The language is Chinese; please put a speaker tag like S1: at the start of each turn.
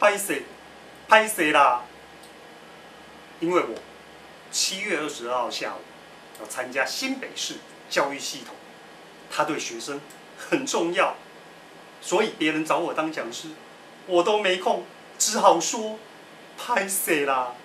S1: 拍谁啦？因为我7月22号下午要参加新北市教育系统，它对学生很重要，所以别人找我当讲师，我都没空，只好说拍谁啦。